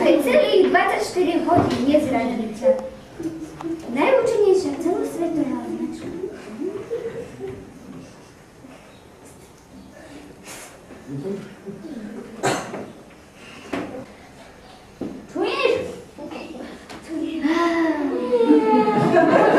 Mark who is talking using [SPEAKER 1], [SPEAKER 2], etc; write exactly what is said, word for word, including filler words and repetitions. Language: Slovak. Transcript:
[SPEAKER 1] ste celých dvadsaťštyri hodín nezradili ťa. Najúčinnejšia celosvetová značka. Čuješ? Čuješ?